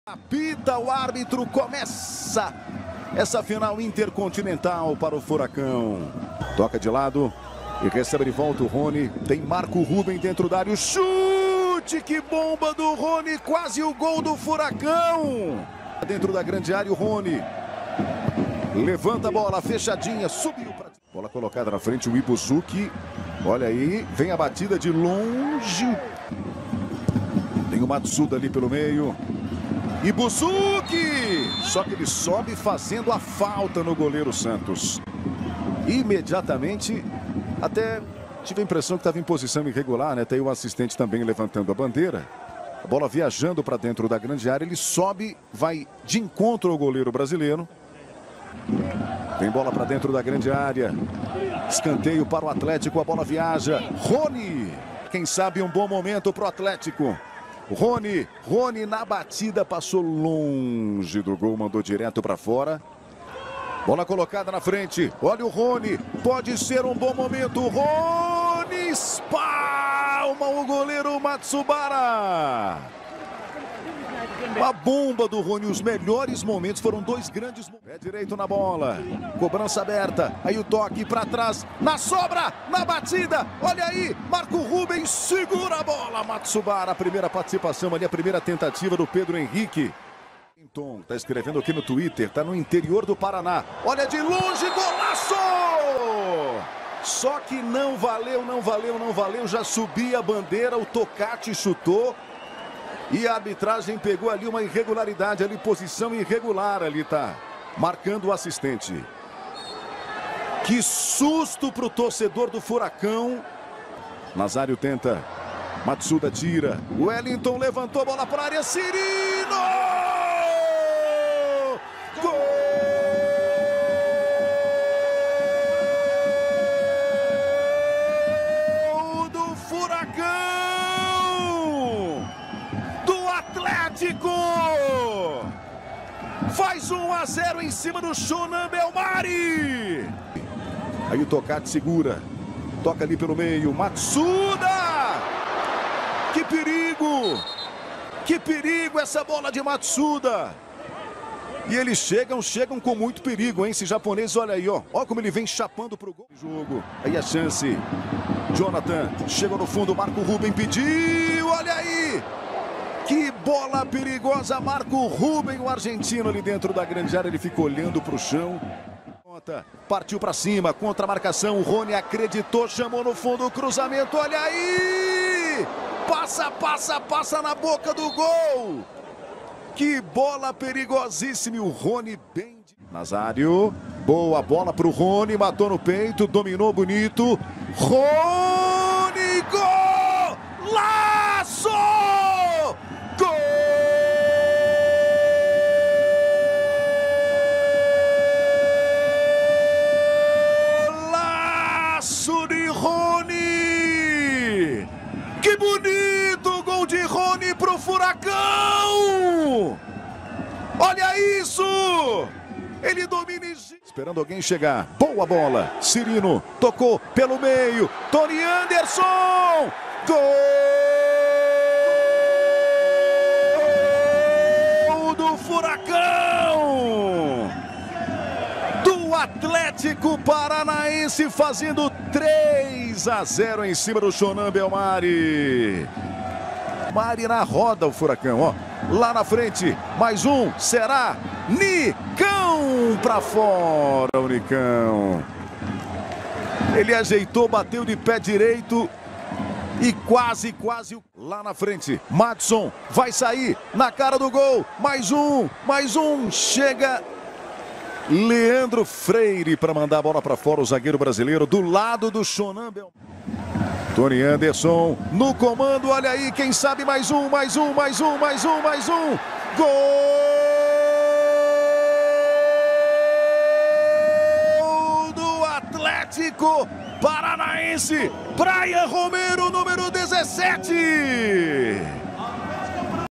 Apita o árbitro, começa essa final intercontinental para o Furacão. Toca de lado e recebe de volta o Rony. Tem Marco Ruben dentro da área. O chute, que bomba do Rony, quase o gol do Furacão. Dentro da grande área o Rony. Levanta a bola, fechadinha, subiu para... Bola colocada na frente, o Ibuzuki. Olha aí, vem a batida de longe. Tem o Matsuda ali pelo meio. Ibuzuki! Só que ele sobe fazendo a falta no goleiro Santos. Imediatamente, até tive a impressão que estava em posição irregular, né? Tem o assistente também levantando a bandeira. A bola viajando para dentro da grande área, ele sobe, vai de encontro ao goleiro brasileiro. Tem bola para dentro da grande área. Escanteio para o Atlético, a bola viaja. Rony! Quem sabe um bom momento para o Atlético. Rony na batida, passou longe do gol, mandou direto para fora. Bola colocada na frente, olha o Rony, pode ser um bom momento. Rony espalma o goleiro Matsubara. A bomba do Rony, os melhores momentos, foram dois grandes momentos. Pé direito na bola, cobrança aberta, aí o toque para trás, na sobra, na batida, olha aí, Marco Ruben segura a bola, Matsubara, a primeira participação ali, a primeira tentativa do Pedro Henrique. Tom tá escrevendo aqui no Twitter, tá no interior do Paraná, olha de longe, golaço! Só que não valeu, já subia a bandeira, o Tocati chutou. E a arbitragem pegou ali uma irregularidade, ali posição irregular ali, tá marcando o assistente. Que susto para o torcedor do Furacão. Nazário tenta, Matsuda tira, Wellington levantou, bola para a área, Cirino! Gol! Faz 1-0 em cima do Shonan Bellmare. Aí o Tocati segura. Toca ali pelo meio. Matsuda! Que perigo! Que perigo essa bola de Matsuda! E eles chegam com muito perigo, hein? Esse japonês, olha aí, ó. Olha como ele vem chapando pro gol. Jogo. Aí a chance. Jonathan chegou no fundo. Marco Ruben pediu. Olha aí! Que bola perigosa, Marco Ruben, o argentino ali dentro da grande área, ele fica olhando para o chão. Partiu para cima, contra a marcação, o Rony acreditou, chamou no fundo o cruzamento, olha aí! Passa na boca do gol! Que bola perigosíssima, e o Rony bem... Nazário, boa bola para o Rony, matou no peito, dominou bonito. Rony, gol! Laço! Golaço de Rony! Que bonito gol de Rony pro Furacão! Olha isso! Ele domina e... Esperando alguém chegar. Boa bola. Cirino tocou pelo meio. Tony Anderson! Gol! Furacão do Atlético Paranaense fazendo 3-0 em cima do Shonan Bellmare. Mari na roda o Furacão, ó. Lá na frente, mais um, será Nicão para fora, o Nicão. Ele ajeitou, bateu de pé direito. E quase lá na frente, Madson vai sair na cara do gol, mais um, chega Leandro Freire para mandar a bola para fora, o zagueiro brasileiro do lado do Shonan Bellmare. Tony Anderson no comando, olha aí, quem sabe mais um, gol do Atlético Paranaense, Brian Romero, número 17.